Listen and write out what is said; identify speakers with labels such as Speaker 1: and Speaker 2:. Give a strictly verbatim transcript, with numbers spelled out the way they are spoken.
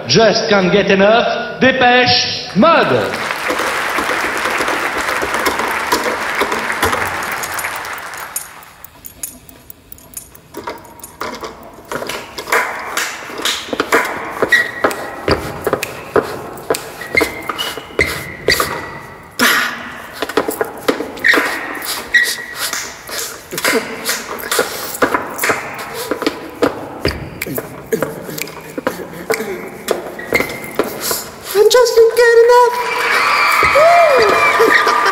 Speaker 1: just can't get enough Depeche Mode.
Speaker 2: And just can't get enough. Woo!